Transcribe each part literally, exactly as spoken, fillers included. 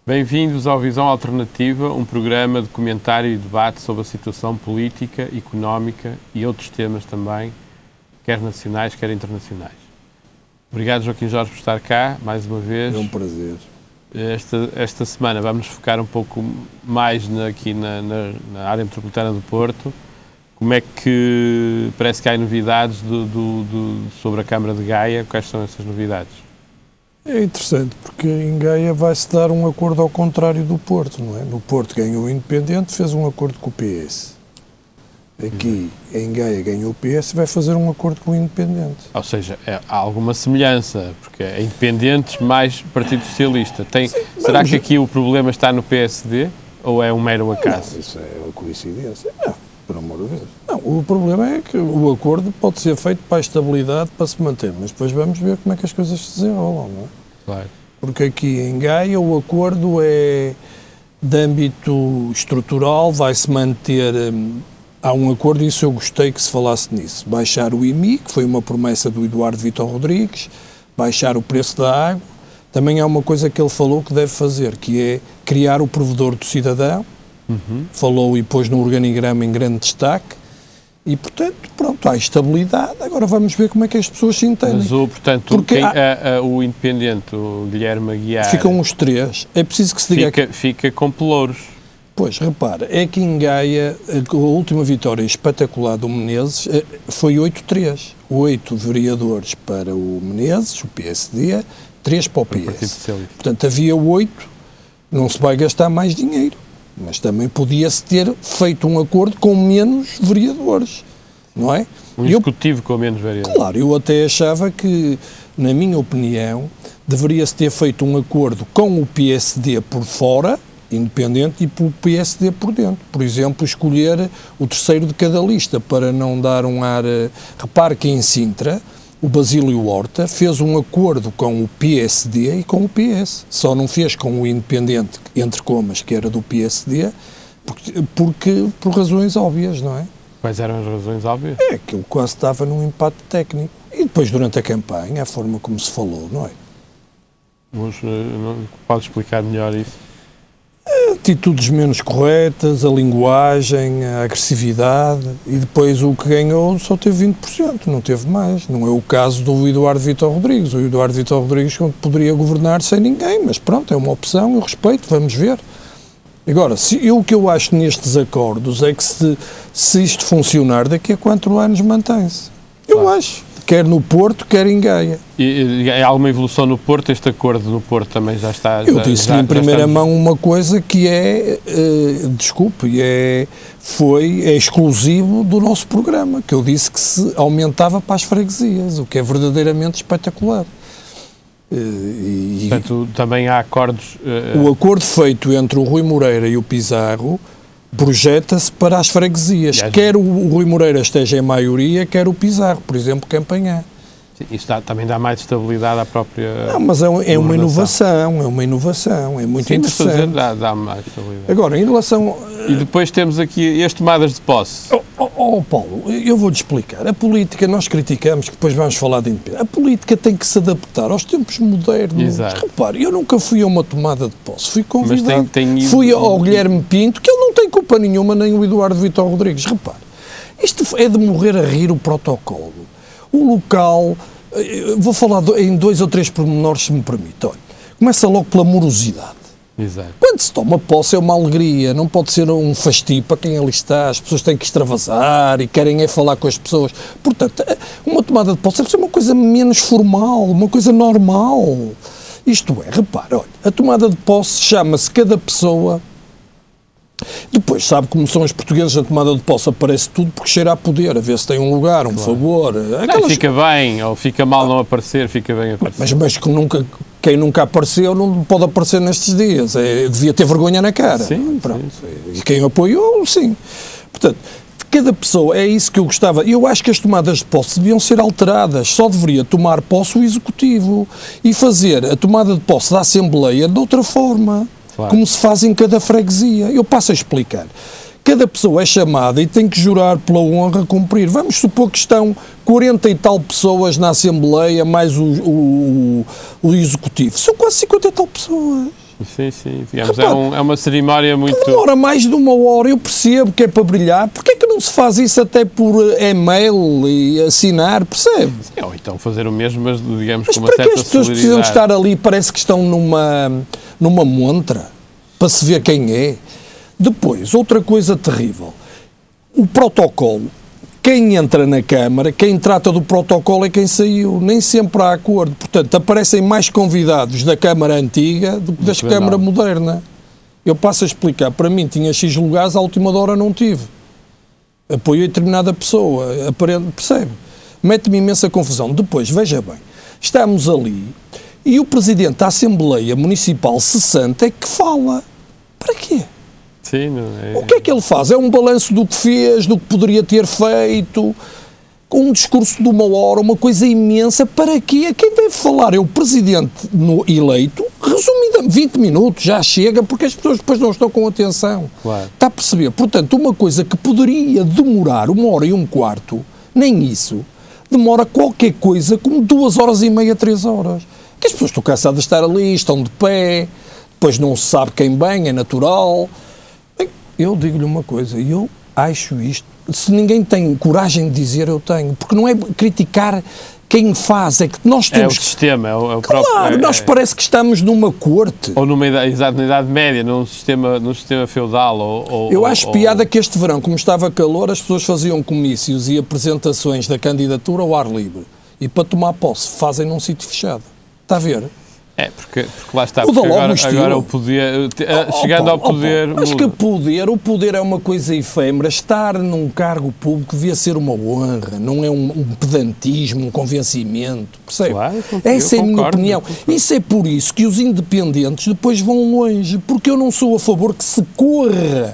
Bem-vindos ao Visão Alternativa, um programa de comentário e debate sobre a situação política, económica e outros temas também, quer nacionais, quer internacionais. Obrigado, Joaquim Jorge, por estar cá, mais uma vez. É um prazer. Esta, esta semana vamos focar um pouco mais na, aqui na, na, na área metropolitana do Porto. Como é que parece que há novidades do, do, do, sobre a Câmara de Gaia? Quais são essas novidades? É interessante, porque em Gaia vai-se dar um acordo ao contrário do Porto, não é? No Porto ganhou o Independente, fez um acordo com o P S. Aqui, em Gaia, ganhou o P S e vai fazer um acordo com o Independente. Ou seja, é, há alguma semelhança, porque é Independentes mais Partido Socialista. Tem, Sim, será que aqui o problema está no P S D ou é um mero acaso? Não, isso é uma coincidência. Não, por amor de Deus. Não, o problema é que o acordo pode ser feito para a estabilidade, para se manter, mas depois vamos ver como é que as coisas se desenrolam, não é? Claro. Porque aqui em Gaia o acordo é de âmbito estrutural, vai-se manter... Hum, há um acordo, e isso eu gostei que se falasse nisso. Baixar o I M I, que foi uma promessa do Eduardo Vitor Rodrigues, baixar o preço da água. Também há uma coisa que ele falou que deve fazer, que é criar o provedor do cidadão. Uhum. Falou e pôs no organigrama em grande destaque. E, portanto, pronto, há estabilidade. Agora vamos ver como é que as pessoas se entendem. Mas, o, portanto, Porque quem, há... a, a, o Independente, o Guilherme Aguiar... Ficam os três. É preciso que se diga... Fica, que... fica com pelouros. Pois, repara, é que em Gaia, a última vitória espetacular do Menezes foi oito a três. oito vereadores para o Menezes, o P S D, três para o P S. Portanto, havia oito, não se vai gastar mais dinheiro, mas também podia-se ter feito um acordo com menos vereadores, não é? Um executivo eu, com menos vereadores. Claro, eu até achava que, na minha opinião, deveria-se ter feito um acordo com o P S D por fora, Independente, e pelo P S D por dentro. Por exemplo, escolher o terceiro de cada lista para não dar um ar... Repare que em Sintra, o Basílio Horta fez um acordo com o P S D e com o P S. Só não fez com o Independente, entre comas, que era do P S D, porque, porque por razões óbvias, não é? Quais eram as razões óbvias? É, aquilo quase estava num empate técnico. E depois, durante a campanha, a forma como se falou, não é? Mas, não, pode explicar melhor isso? Atitudes menos corretas, a linguagem, a agressividade, e depois o que ganhou só teve vinte por cento, não teve mais. Não é o caso do Eduardo Vitor Rodrigues. O Eduardo Vitor Rodrigues poderia governar sem ninguém, mas pronto, é uma opção, eu respeito, vamos ver. Agora, se, eu, o que eu acho nestes acordos é que se, se isto funcionar, daqui a quatro anos mantém-se. Eu claro. acho. Quer no Porto, quer em Gaia. E, e há alguma evolução no Porto? Este acordo no Porto também já está... Eu disse-lhe em primeira estamos... mão uma coisa que é, uh, desculpe, é, foi, é exclusivo do nosso programa, que eu disse que se aumentava para as freguesias, o que é verdadeiramente espetacular. Uh, e, Portanto, também há acordos... Uh... O acordo feito entre o Rui Moreira e o Pizarro projeta-se para as freguesias, é, quer o Rui Moreira esteja em maioria, quer o Pizarro, por exemplo, Campanhã. Isso dá, também dá mais estabilidade à própria... Não, mas é, é uma inovação, é uma inovação, é muito Sim, interessante. Mas fazer dá, dá mais estabilidade. Agora, em relação... E depois temos aqui as tomadas de posse. Oh, oh, oh Paulo, eu vou-te explicar. A política, nós criticamos, que depois vamos falar de independência. A política tem que se adaptar aos tempos modernos. Exato. Repare, eu nunca fui a uma tomada de posse, fui convidado. Mas tem, tem ido... Fui ao Guilherme Pinto, que ele não tem culpa nenhuma, nem o Eduardo Vitor Rodrigues. Repare, isto é de morrer a rir o protocolo. O local... Vou falar em dois ou três pormenores, se me permite. Olha, começa logo pela morosidade. Exato. Quando se toma posse é uma alegria, não pode ser um fastio para quem ali está, as pessoas têm que extravasar e querem é falar com as pessoas. Portanto, uma tomada de posse deve ser uma coisa menos formal, uma coisa normal. Isto é, repare, olha, a tomada de posse chama-se cada pessoa... Depois, sabe como são os portugueses na tomada de posse, aparece tudo porque cheira a poder, a ver se tem um lugar, um claro. favor. Aquelas... Não, fica bem, ou fica mal não aparecer, fica bem aparecer. Mas, mas que nunca, quem nunca apareceu não pode aparecer nestes dias, é, devia ter vergonha na cara. Sim, Pronto. sim. E quem apoiou, sim. Portanto, de cada pessoa, é isso que eu gostava. Eu acho que as tomadas de posse deviam ser alteradas, só deveria tomar posse o Executivo e fazer a tomada de posse da Assembleia de outra forma. Claro. Como se faz em cada freguesia. Eu passo a explicar. Cada pessoa é chamada e tem que jurar pela honra cumprir. Vamos supor que estão quarenta e tal pessoas na Assembleia, mais o, o, o Executivo. São quase cinquenta e tal pessoas. Sim, sim. Digamos, é, um, é uma cerimónia muito... Demora mais de uma hora, eu percebo que é para brilhar. Porquê é que não se faz isso até por e-mail e assinar, percebe? Sim, ou então fazer o mesmo, mas digamos mas com uma certa celeridade. Mas para que as pessoas precisam estar ali, parece que estão numa, numa montra, para se ver quem é? Depois, outra coisa terrível, o protocolo. Quem entra na Câmara, quem trata do protocolo é quem saiu. Nem sempre há acordo. Portanto, aparecem mais convidados da Câmara antiga do que das Câmara moderna. Eu passo a explicar. Para mim, tinha X lugares, à última hora não tive. Apoiei determinada pessoa. Percebe? Mete-me imensa confusão. Depois, veja bem, estamos ali e o Presidente da Assembleia Municipal cessante é que fala. Para quê? Sim, não é... O que é que ele faz? É um balanço do que fez, do que poderia ter feito, com um discurso de uma hora, uma coisa imensa. Para quê? Quem deve falar é o Presidente no eleito, resumidamente, vinte minutos, já chega, porque as pessoas depois não estão com atenção. Claro. Está a perceber? Portanto, uma coisa que poderia demorar uma hora e um quarto, nem isso, demora qualquer coisa como duas horas e meia, três horas. Que as pessoas estão cansadas de estar ali, estão de pé, depois não se sabe quem vem, é natural... Eu digo-lhe uma coisa, eu acho isto, se ninguém tem coragem de dizer, eu tenho, porque não é criticar quem faz, é que nós temos... É o sistema, é o, é o claro, próprio... É, nós é, parece que estamos numa corte. Ou numa idade, exato, na Idade Média, num sistema, num sistema feudal, ou... ou eu acho ou, piada ou... que este verão, como estava calor, as pessoas faziam comícios e apresentações da candidatura ao ar livre. E para tomar posse, fazem num sítio fechado. Está a ver? É, porque, porque lá está, porque agora, agora o poder, oh, chegando oh, ao poder... Oh, mas que poder, o poder é uma coisa efêmera, estar num cargo público devia ser uma honra, não é um, um pedantismo, um convencimento, percebe? Claro, essa é a minha opinião. Isso é por isso que os independentes depois vão longe, porque eu não sou a favor que se corra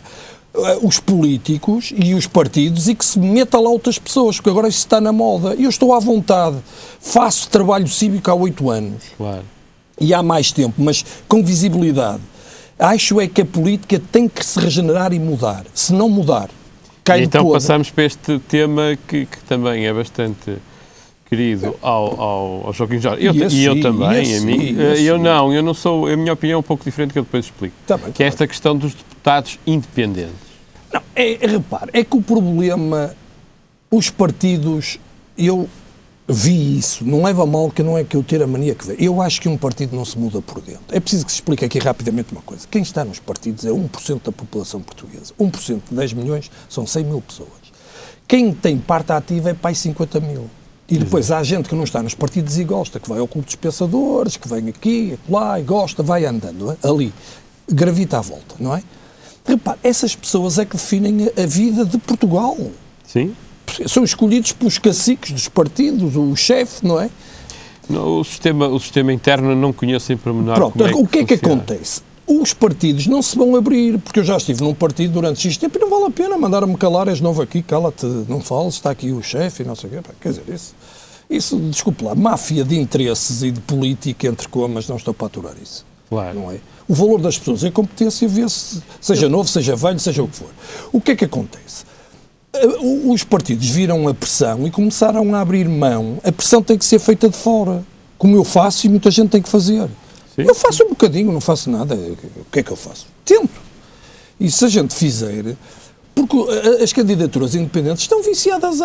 os políticos e os partidos e que se meta lá outras pessoas, porque agora isso está na moda. Eu estou à vontade, faço trabalho cívico há oito anos. Claro. E há mais tempo, mas com visibilidade. Acho é que a política tem que se regenerar e mudar. Se não mudar, cai então toda. Passamos para este tema que, que também é bastante querido ao, ao, ao Joaquim Jorge. Eu, e, esse, e eu também, e esse, a mim. E eu não, eu não sou, a minha opinião é um pouco diferente que eu depois explico. Tá bem, que é tá esta bem. questão dos deputados independentes. Não, é, repare, é que o problema, os partidos, eu... vi isso, não leva a mal que não é que eu ter a mania que vê. Eu acho que um partido não se muda por dentro. É preciso que se explique aqui rapidamente uma coisa. Quem está nos partidos é um por cento da população portuguesa. um por cento de dez milhões são cem mil pessoas. Quem tem parte ativa é para aí cinquenta mil. E depois há gente que não está nos partidos e gosta, que vai ao clube dos pensadores, que vem aqui, lá e gosta, vai andando, é? Ali, gravita à volta, não é? Repare, essas pessoas é que definem a vida de Portugal. Sim. São escolhidos pelos caciques dos partidos, o chefe, não é? No, o, sistema, o sistema interno não conheço em pormenor. Pronto, como é que o que é que funciona. acontece? Os partidos não se vão abrir, porque eu já estive num partido durante X tempo e não vale a pena mandar-me calar, és novo aqui, cala-te, não fales, está aqui o chefe e não sei o quê. Quer dizer, isso, isso, desculpe lá, máfia de interesses e de política entre comas, não estou para aturar isso. Claro. Não é? O valor das pessoas é competência, vê-se, seja novo, seja velho, seja o que for. O que é que acontece? Os partidos viram a pressão e começaram a abrir mão. A pressão tem que ser feita de fora, como eu faço e muita gente tem que fazer. Sim. Eu faço um bocadinho, não faço nada. O que é que eu faço? Tento. E se a gente fizer... Porque as candidaturas independentes estão viciadas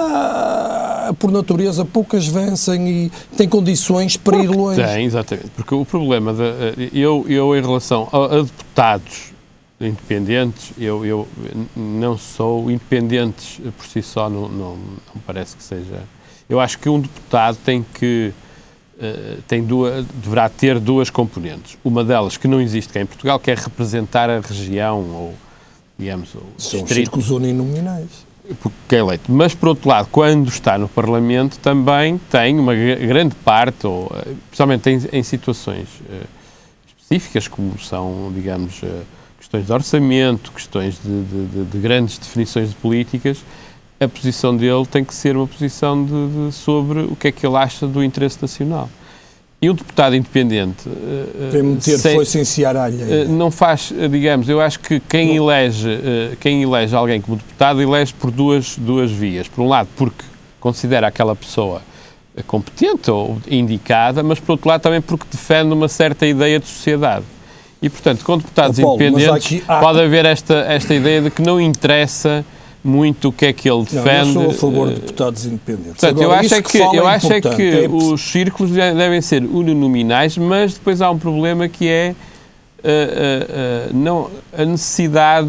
a, por natureza, poucas vencem e têm condições para porque ir longe. Tem, exatamente. Porque o problema, de, eu, eu em relação a, a deputados independentes, eu, eu não sou independentes por si só, não, não, não parece que seja. Eu acho que um deputado tem que uh, tem duas, deverá ter duas componentes. Uma delas que não existe cá em Portugal, que é representar a região ou, digamos, o são os círculos uninominais. Porque é eleito. Mas, por outro lado, quando está no Parlamento, também tem uma grande parte, ou, principalmente em, em situações uh, específicas, como são, digamos, uh, questões de orçamento, questões de, de, de grandes definições de políticas, a posição dele tem que ser uma posição de, de, sobre o que é que ele acha do interesse nacional. E um deputado independente... Tem meter foice em seara alheia. Não faz, digamos, eu acho que quem elege, quem elege alguém como deputado elege por duas, duas vias. Por um lado, porque considera aquela pessoa competente ou indicada, mas por outro lado também porque defende uma certa ideia de sociedade. E, portanto, com deputados oh, Paulo, independentes, aqui há... pode haver esta, esta ideia de que não interessa muito o que é que ele defende. Não, eu sou a favor de deputados independentes. Portanto, Agora, eu acho é que, que eu acho é que é... os círculos devem ser uninominais, mas depois há um problema que é uh, uh, uh, não, a necessidade,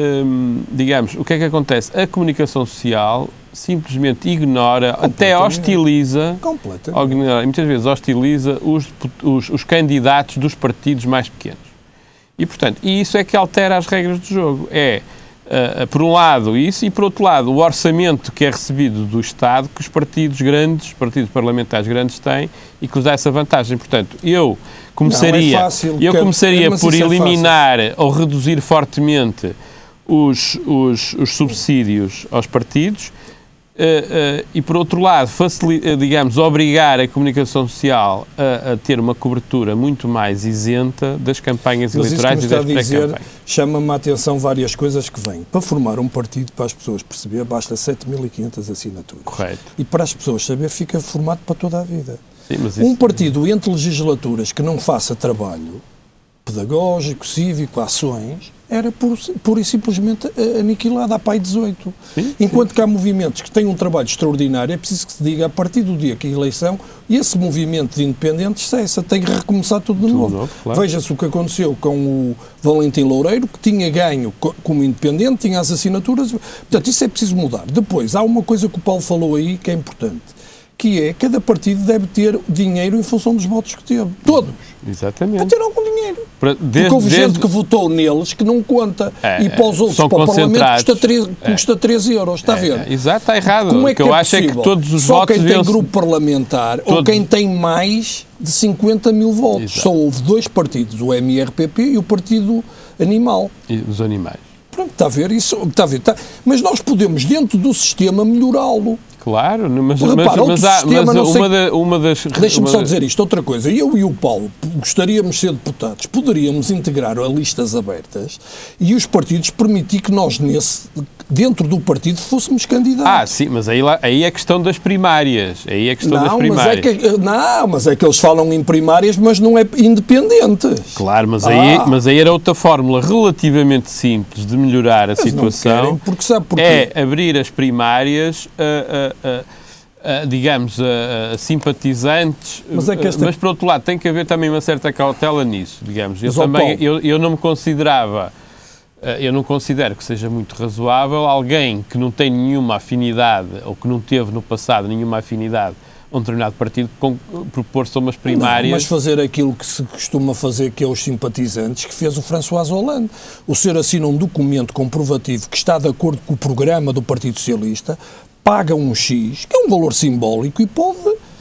uh, digamos, o que é que acontece? A comunicação social simplesmente ignora, até hostiliza, ignora, muitas vezes hostiliza os, os, os candidatos dos partidos mais pequenos. E, portanto, e isso é que altera as regras do jogo. É, uh, por um lado, isso, e por outro lado, o orçamento que é recebido do Estado, que os partidos grandes, os partidos parlamentares grandes têm, e que lhes dá essa vantagem. Portanto, eu começaria, não, é fácil, eu começaria é, por eliminar é ou reduzir fortemente os, os, os subsídios aos partidos. Uh, uh, e, por outro lado, facilita, digamos, obrigar a comunicação social a, a ter uma cobertura muito mais isenta das campanhas Mas eleitorais isso que e das pré-campanhas. Chama-me a atenção várias coisas que vêm. Para formar um partido, para as pessoas perceber, basta sete mil e quinhentas assinaturas. Correto. E para as pessoas saber, fica formado para toda a vida. Sim, mas um isso... partido entre legislaturas que não faça trabalho pedagógico, cívico, ações, era pura por e simplesmente aniquilado, há pai dezoito. Sim, Enquanto sim. que há movimentos que têm um trabalho extraordinário, é preciso que se diga, a partir do dia que a eleição, esse movimento de independentes cessa, tem que recomeçar tudo de tudo novo. novo claro. Veja-se o que aconteceu com o Valentim Loureiro, que tinha ganho como independente, tinha as assinaturas, portanto, isso é preciso mudar. Depois, há uma coisa que o Paulo falou aí que é importante, que é, cada partido deve ter dinheiro em função dos votos que teve. Todos. Exatamente. Para ter algum dinheiro. Para, desde, Porque houve desde... gente que votou neles que não conta. É, e para os outros, são para o Parlamento, custa três, é. custa três euros. Está é, a ver? É, exato, está errado. Como é o que, que eu é acho possível? é que todos os Só votos... quem tem deviam... grupo parlamentar todos... ou quem tem mais de cinquenta mil votos. Exato. Só houve dois partidos, o M R P P e o Partido Animal. E os animais. Pronto, está a ver? Isso, está a ver está... Mas nós podemos, dentro do sistema, melhorá-lo. Claro, mas, Repara, mas, mas, há, sistema, mas sei... uma, da, uma das... Deixa-me uma só da... dizer isto, outra coisa. Eu e o Paulo gostaríamos de ser deputados, poderíamos integrar a listas abertas e os partidos permitir que nós, nesse, dentro do partido, fôssemos candidatos. Ah, sim, mas aí, lá, aí é questão das primárias. Aí é questão não, das primárias. Mas é que, não, mas é que eles falam em primárias, mas não é independentes. Claro, mas, ah. aí, mas aí era outra fórmula relativamente simples de melhorar a mas situação. Não querem, porque sabe porquê? É abrir as primárias a... a, a Uh, digamos, uh, uh, simpatizantes, mas, é que esta... uh, mas por outro lado tem que haver também uma certa cautela nisso, digamos. Eu, também, eu, eu não me considerava, uh, eu não considero que seja muito razoável alguém que não tem nenhuma afinidade, ou que não teve no passado nenhuma afinidade a um determinado partido, com, propor-se a umas primárias... Não, mas fazer aquilo que se costuma fazer, que é os simpatizantes, que fez o François Hollande. O senhor assina um documento comprovativo que está de acordo com o programa do Partido Socialista, paga um X, que é um valor simbólico, e pode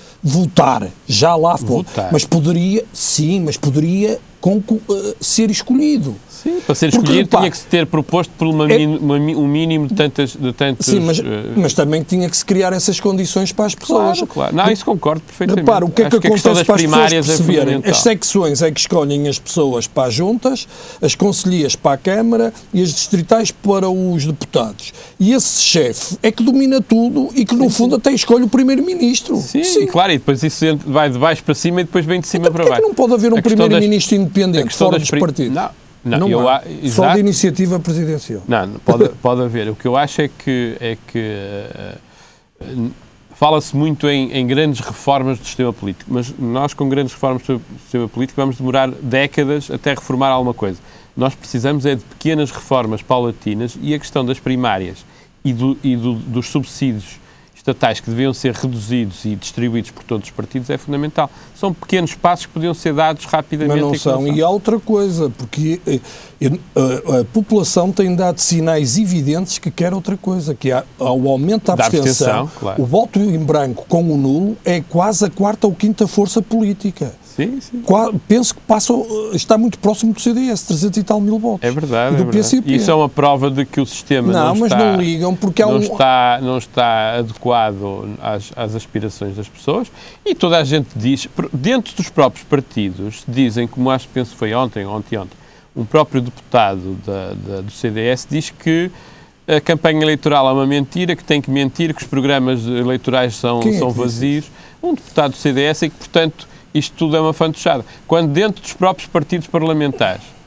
votar, já lá pode, mas poderia, sim, mas poderia com, uh, ser escolhido. Sim, para ser escolhido Porque, tinha pá, que se ter proposto por uma, é, uma, um mínimo de tantas... De tantos, sim, mas, uh, mas também tinha que se criar essas condições para as pessoas. Claro, claro. Não, isso concordo perfeitamente. Repara, o que é que, que acontece para as pessoas perceberem? É as secções é que escolhem as pessoas para as juntas, as conselhias para a Câmara e as distritais para os deputados. E esse chefe é que domina tudo e que, no sim, fundo, sim. até escolhe o primeiro-ministro. Sim, sim, claro, e depois isso vai de baixo para cima e depois vem de cima então, para baixo. É que não pode haver um primeiro-ministro das... independente fora dos partidos? Não. Não, não eu, há, só de iniciativa presidencial. Não, pode, pode haver. O que eu acho é que, é que uh, fala-se muito em, em grandes reformas do sistema político, mas nós com grandes reformas do sistema político vamos demorar décadas até reformar alguma coisa. Nós precisamos é de pequenas reformas paulatinas e a questão das primárias e, do, e do, dos subsídios estatais que deviam ser reduzidos e distribuídos por todos os partidos é fundamental. São pequenos passos que podiam ser dados rapidamente. Mas não são. E há outra coisa, porque a, a, a população tem dado sinais evidentes que quer outra coisa, que há, há o aumento da abstenção, da abstenção claro. O voto em branco com o nulo é quase a quarta ou quinta força política. Sim, sim. Qua, penso que passa, está muito próximo do C D S, trezentos e tal mil votos. É verdade, e do é verdade. P S P. Isso é uma prova de que o sistema não, não está... mas não ligam, porque há não um... está, não está adequado às, às aspirações das pessoas e toda a gente diz, dentro dos próprios partidos, dizem, como acho que penso foi ontem, ontem, ontem, um próprio deputado da, da, do C D S diz que a campanha eleitoral é uma mentira, que tem que mentir, que os programas eleitorais são, Quem é são que vazios. Um deputado do C D S e que, portanto, isto tudo é uma fantochada. Quando dentro dos próprios partidos parlamentares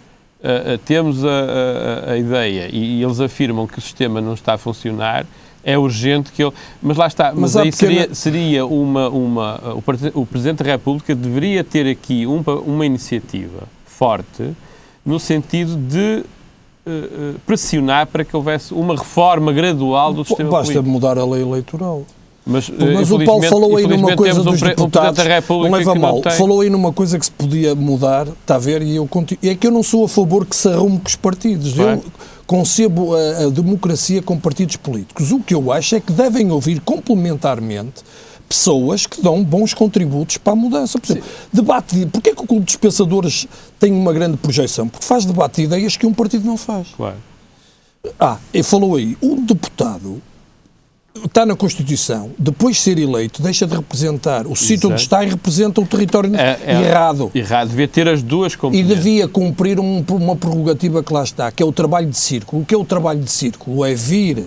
uh, uh, temos a, a, a ideia e, e eles afirmam que o sistema não está a funcionar, é urgente que ele... Mas lá está, mas, mas aí pequena... seria, seria uma... uma o, o Presidente da República deveria ter aqui um, uma iniciativa forte no sentido de uh, pressionar para que houvesse uma reforma gradual do sistema Basta político. mudar a lei eleitoral. Mas, mas o Paulo falou aí numa coisa dos um, deputados, um não leva mal, falou aí numa coisa que se podia mudar, está a ver, e eu continuo, é que eu não sou a favor que se arrume com os partidos, claro. Eu concebo a, a democracia com partidos políticos, o que eu acho é que devem ouvir complementarmente pessoas que dão bons contributos para a mudança. Por exemplo, debate de, porquê é que o Clube dos Pensadores tem uma grande projeção? Porque faz debate de ideias que um partido não faz. Claro. Ah, e falou aí, um deputado está na Constituição, depois de ser eleito, deixa de representar o sítio onde está e representa o território é, é, errado. Errado, devia ter as duas componentes. E devia cumprir um, uma prerrogativa que lá está, que é o trabalho de círculo. O que é o trabalho de círculo? É vir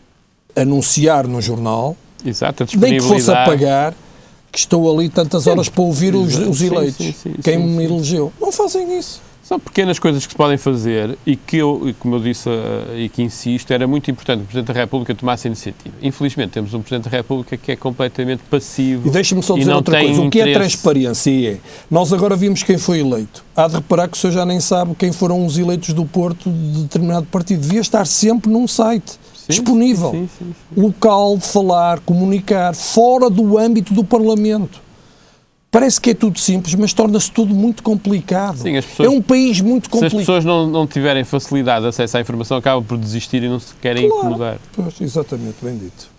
anunciar no jornal, exato, a nem que fosse a pagar, que estou ali tantas sim, horas para ouvir os, os eleitos, sim, sim, sim, quem sim, me sim. elegeu. Não fazem isso. São pequenas coisas que se podem fazer e que eu, como eu disse uh, e que insisto, era muito importante que o Presidente da República tomasse a iniciativa. Infelizmente temos um Presidente da República que é completamente passivo. E deixe-me só dizer outra coisa, o que é transparência é, nós agora vimos quem foi eleito. Há de reparar que o senhor já nem sabe quem foram os eleitos do Porto de determinado partido. Devia estar sempre num site sim, disponível, sim, sim, sim. local de falar, comunicar, fora do âmbito do Parlamento. Parece que é tudo simples, mas torna-se tudo muito complicado. Sim, as pessoas, é um país muito complicado. Se as pessoas não, não tiverem facilidade de acesso à informação, acabam por desistir e não se querem claro, incomodar. Pois, exatamente, bem dito.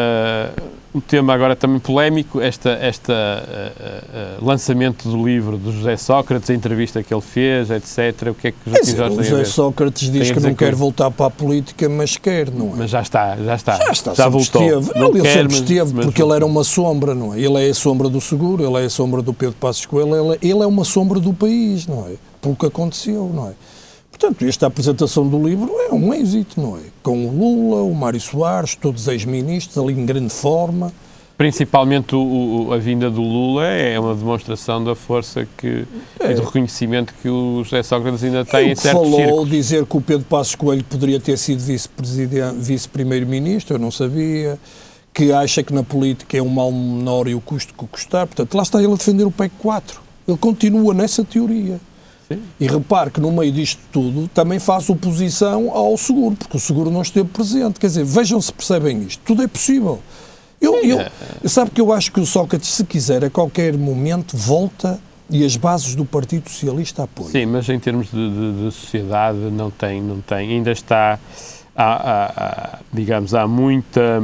Uh, um tema agora também polémico, este esta, uh, uh, lançamento do livro do José Sócrates, a entrevista que ele fez, etcétera. O que é que os é dizer, o José Sócrates diz que não quer voltar para a política, mas quer, não é? Mas já está, já está. Já está, já voltou. Esteve. Não ele quer, sempre mas, esteve, mas, porque mas... ele era uma sombra, não é? Ele é a sombra do Seguro, ele é a sombra do Pedro Passos Coelho, ele, ele é uma sombra do país, não é? Pelo que aconteceu, não é? Portanto, esta apresentação do livro é um êxito, não é? Com o Lula, o Mário Soares, todos ex-ministros, ali em grande forma. Principalmente o, o, a vinda do Lula é uma demonstração da força que, é. e do reconhecimento que o José Sócrates ainda tem em certos falou círculos. Dizer que o Pedro Passos Coelho poderia ter sido vice-primeiro-ministro, eu não sabia, que acha que na política é um mal menor e o custo que custar. Portanto, lá está ele a defender o P E C quatro. Ele continua nessa teoria. Sim. E repare que no meio disto tudo também faz oposição ao seguro, porque o seguro não esteve presente. Quer dizer, vejam se percebem isto. Tudo é possível. Eu, eu, sabe que eu acho que o Sócrates, se quiser, a qualquer momento, volta e as bases do Partido Socialista apoiam. Sim, mas em termos de, de, de sociedade não tem, não tem. Ainda está, há, há, há, digamos, há muita,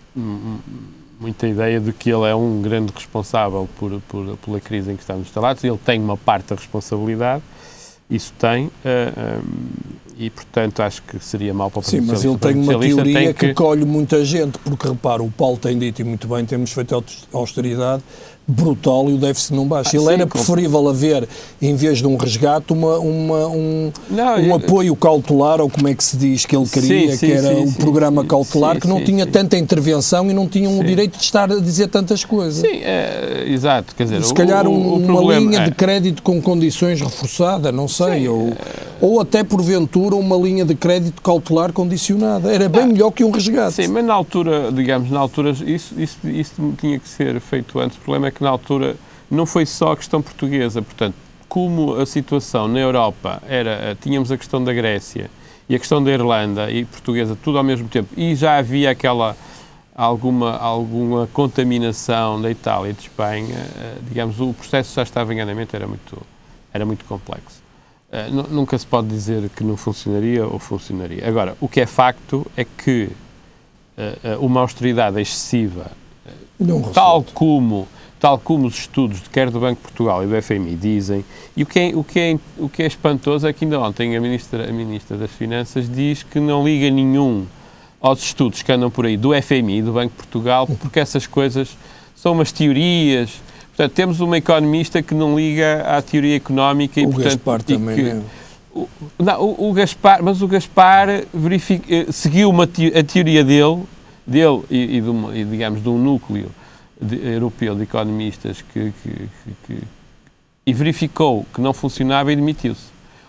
muita ideia de que ele é um grande responsável por, por, pela crise em que estamos instalados. Ele tem uma parte da responsabilidade, isso tem, uh, um, e, portanto, acho que seria mau para o Partido Socialista. Sim, mas ele tem uma teoria que... que colhe muita gente, porque, repara, o Paulo tem dito, e muito bem, temos feito austeridade brutal e o déficit não baixa. Ah, ele sim, era preferível como... haver, em vez de um resgate, uma, uma, um, não, um eu... apoio cautelar, ou como é que se diz que ele queria, sim, sim, que era sim, um sim, programa sim, cautelar, sim, que não sim, tinha sim. tanta intervenção e não tinha o direito de estar a dizer tantas coisas. Sim, é, exato. Quer dizer, se calhar o, um, o uma problema, linha é... de crédito com condições reforçada, não sei, sim, ou, é... ou até, porventura, uma linha de crédito cautelar condicionada. Era bem ah, melhor que um resgate. Sim, mas na altura, digamos, na altura, isso, isso, isso tinha que ser feito antes. O problema é que na altura não foi só a questão portuguesa, portanto, como a situação na Europa era, tínhamos a questão da Grécia e a questão da Irlanda e portuguesa, tudo ao mesmo tempo, e já havia aquela alguma, alguma contaminação da Itália e de Espanha, digamos, o processo já estava em andamento, era muito, era muito complexo. Nunca se pode dizer que não funcionaria ou funcionaria. Agora, o que é facto é que uma austeridade excessiva, não tal como tal como os estudos, quer do Banco de Portugal e do F M I, dizem, e o que é, o que é, o que é espantoso é que ainda ontem a Ministra, a Ministra das Finanças diz que não liga nenhum aos estudos que andam por aí do F M I e do Banco de Portugal, porque essas coisas são umas teorias. Portanto, temos uma economista que não liga à teoria económica e, o portanto... Gaspar também, que, né? o, não, o, o Gaspar, mas o Gaspar verifica, seguiu uma te, a teoria dele, dele e, e, do, e, digamos, de um núcleo De, europeu de economistas que, que, que, que, e verificou que não funcionava e demitiu-se.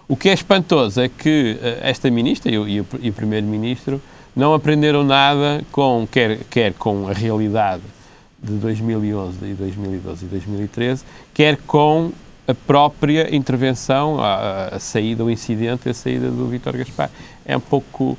O que é espantoso é que esta ministra e o, e o, e o primeiro-ministro não aprenderam nada com, quer, quer com a realidade de dois mil e onze, e dois mil e doze e dois mil e treze, quer com a própria intervenção, a, a saída, o incidente, a saída do Vítor Gaspar. É um pouco...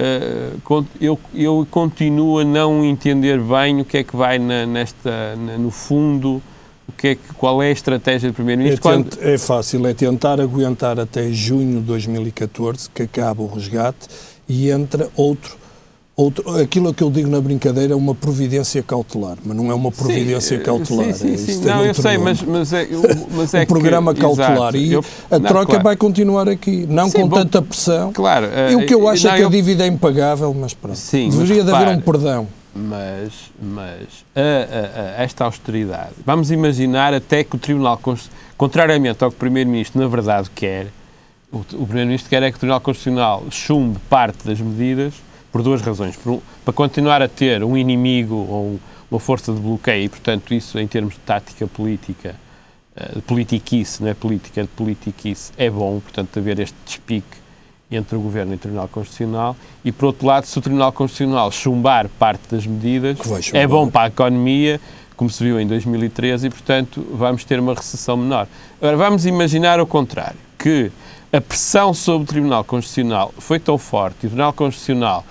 Uh, eu, eu continuo a não entender bem o que é que vai na, nesta, na, no fundo, o que é que, qual é a estratégia do Primeiro-Ministro. É, quando... é fácil, é tentar aguentar até junho de dois mil e catorze, que acaba o resgate, e entra outro Outro, aquilo que eu digo na brincadeira é uma providência cautelar, mas não é uma providência sim, cautelar. Sim, sim, sim. É, não, eu sei, mas, mas é, mas é um programa que, cautelar. Exato, e eu, a não, troca claro. vai continuar aqui, não sim, com bom, tanta pressão. Claro. E o que eu acho não, é que eu, a dívida é impagável, mas pronto. Sim, deveria mas, de haver repare, um perdão. Mas, mas a, a, a esta austeridade, vamos imaginar até que o Tribunal Constitucional, contrariamente ao que o Primeiro-Ministro na verdade quer, o, o Primeiro-Ministro quer é que o Tribunal Constitucional chumbe parte das medidas, por duas razões. Por, para continuar a ter um inimigo ou uma força de bloqueio, e, portanto, isso, em termos de tática política, de politiquice, não é política, é de politiquice, é bom, portanto, haver este despique entre o Governo e o Tribunal Constitucional. E, por outro lado, se o Tribunal Constitucional chumbar parte das medidas, é bom para a economia, como se viu em dois mil e treze, e, portanto, vamos ter uma recessão menor. Agora, vamos imaginar o contrário, que a pressão sobre o Tribunal Constitucional foi tão forte e o Tribunal Constitucional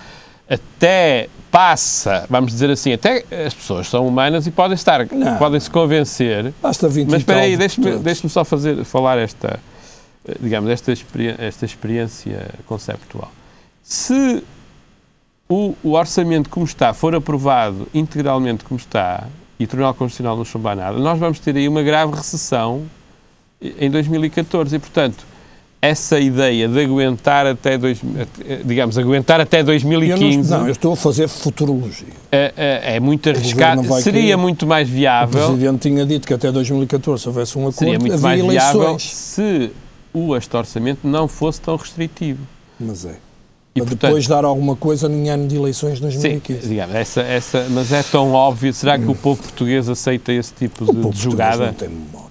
até passa, vamos dizer assim, até as pessoas são humanas e podem estar, não. podem se convencer. Basta vinte mas espera aí, deixe-me deixe-me só fazer, falar esta, digamos, esta, experi esta experiência conceptual. Se o, o orçamento como está for aprovado integralmente como está e o Tribunal Constitucional não chumbar nada, nós vamos ter aí uma grave recessão em dois mil e catorze e, portanto, essa ideia de aguentar até, dois, digamos, aguentar até dois mil e quinze... Eu não, não, eu estou a fazer futurologia. É, é, é muito arriscado. Seria querer. muito mais viável... O Presidente tinha dito que até dois mil e catorze, se houvesse um acordo, seria muito havia mais eleições. Viável se o este orçamento não fosse tão restritivo. Mas é. E, Para portanto, depois dar alguma coisa em ano de eleições de dois mil e quinze. Sim, digamos, essa, essa, mas é tão óbvio. Será que hum. o povo português aceita esse tipo de, o povo de jogada? Não tem memória.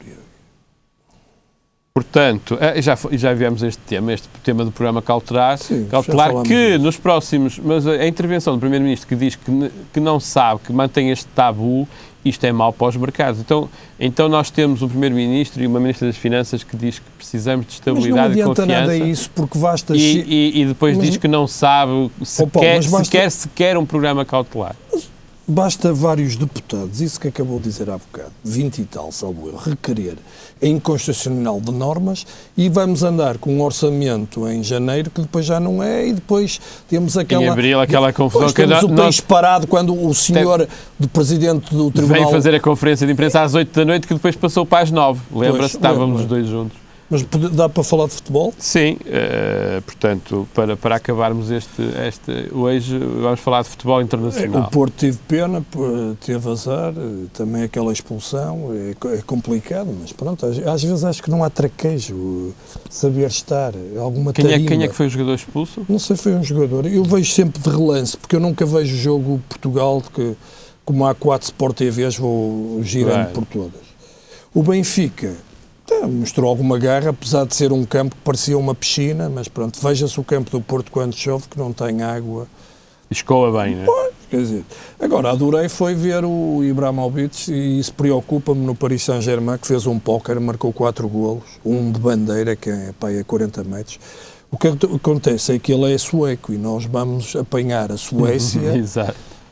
Portanto, já, já viemos este tema, este tema do programa cautelar, Sim, cautelar que disso. nos próximos... Mas a intervenção do Primeiro-Ministro que diz que, que não sabe, que mantém este tabu, isto é mau para os mercados. Então, então nós temos um Primeiro-Ministro e uma Ministra das Finanças que diz que precisamos de estabilidade e confiança. Mas não adianta nada isso, porque basta... E, e, e depois mas... diz que não sabe se, Opa, quer, basta... se quer sequer um programa cautelar. Mas... Basta vários deputados, isso que acabou de dizer há bocado, vinte e tal, salvo eu, requerer a inconstitucional de normas e vamos andar com um orçamento em janeiro que depois já não é e depois temos aquela... Em abril, aquela confusão... Depois temos que o nós... país parado quando o senhor tem... de Presidente do Tribunal... Veio fazer a conferência de imprensa às oito da noite que depois passou para as nove. Lembra-se? Estávamos os dois juntos. Mas dá para falar de futebol? Sim, uh, portanto, para, para acabarmos este, este... Hoje vamos falar de futebol internacional. O Porto teve pena, teve azar, também aquela expulsão, é, é complicado, mas pronto, às, às vezes acho que não há traquejo, saber estar, alguma quem tarimba. é, quem é que foi o jogador expulso? Não sei, foi um jogador. Eu vejo sempre de relance, porque eu nunca vejo o jogo Portugal, que como há quatro Sport T Vs vou girando claro. por todas. O Benfica... mostrou alguma garra, apesar de ser um campo que parecia uma piscina, mas pronto, veja-se o campo do Porto quando chove, que não tem água. Escoa bem, não é? Pois, quer dizer, agora adorei foi ver o Ibrahimovic e isso preocupa-me no Paris Saint-Germain, que fez um póquer, marcou quatro golos, um de bandeira, que é, pá, é quarenta metros. O que acontece é que ele é sueco e nós vamos apanhar a Suécia. Exato.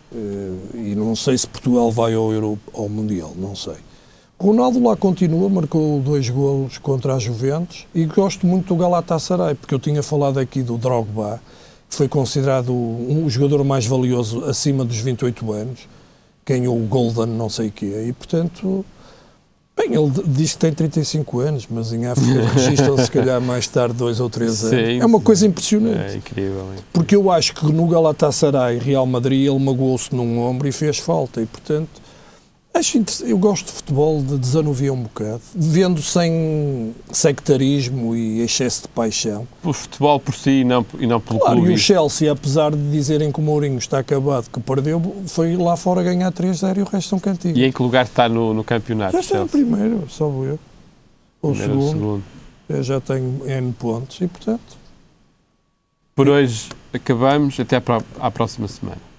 E não sei se Portugal vai ao, Euro, ao Mundial, não sei. Ronaldo lá continua, marcou dois golos contra a Juventus e gosto muito do Galatasaray, porque eu tinha falado aqui do Drogba, que foi considerado um, o jogador mais valioso acima dos vinte e oito anos, ganhou o Golden não sei o quê, e portanto, bem, ele diz que tem trinta e cinco anos, mas em África registram se calhar mais tarde dois ou três anos. Sim, é uma coisa impressionante. É incrível. É. Porque eu acho que no Galatasaray, Real Madrid, ele magoou-se num ombro e fez falta, e portanto... Acho eu gosto de futebol, de desanuviar um bocado, vendo sem sectarismo e excesso de paixão. Pelo futebol por si e não, e não pelo claro, clube. E o Chelsea, apesar de dizerem que o Mourinho está acabado, que perdeu, foi lá fora ganhar três a zero e o resto são cantigos. E em que lugar está no, no campeonato? Já está no primeiro, salvo eu. Ou primeiro segundo. segundo. Eu já tenho N pontos e, portanto... Por hoje acabamos, até à próxima semana.